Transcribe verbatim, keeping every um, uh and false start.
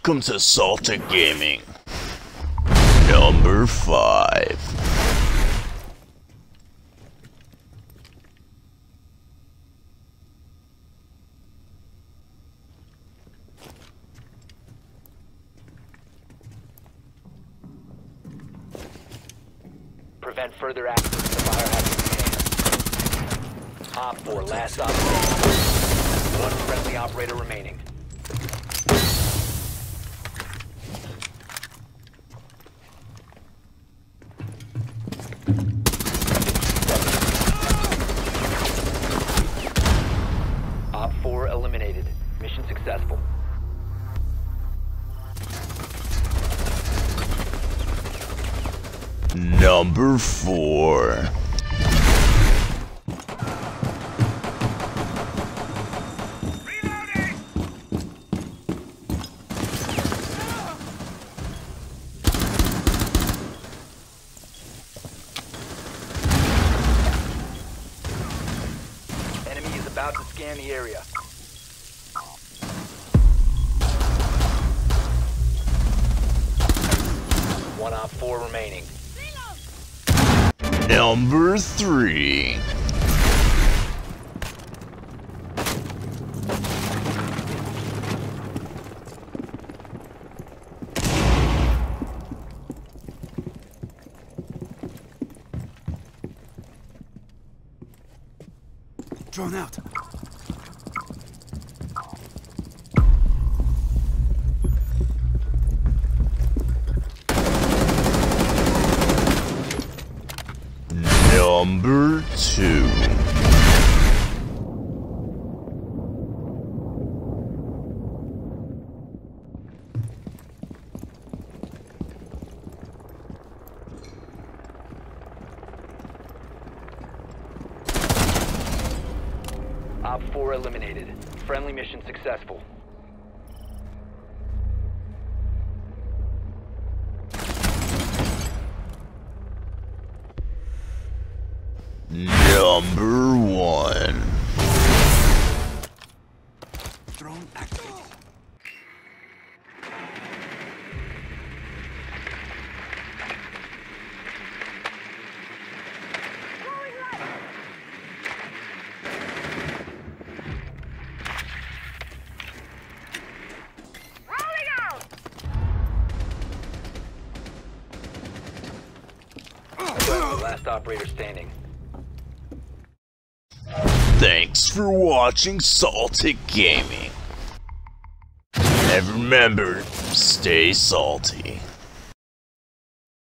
Welcome to Saltic Gaming. Number five. Prevent further access to the biohazard container. Op four, last op standing. One friendly operator remaining. Op four eliminated. Mission successful. Number four. Reloading! Enemy is about to scan the area. One op four remaining. Number three. Drone out. Number two. Op four eliminated. Friendly mission successful. Number one. Drone activated. Last operator standing. Thanks for watching Saltic Gaming. And remember, stay salty.